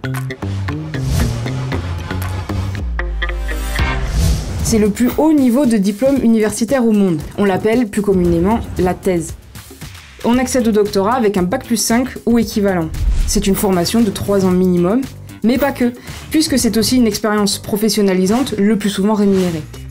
C'est le plus haut niveau de diplôme universitaire au monde. On l'appelle plus communément la thèse. On accède au doctorat avec un bac+5 ou équivalent. C'est une formation de 3 ans minimum, mais pas que, puisque c'est aussi une expérience professionnalisante le plus souvent rémunérée.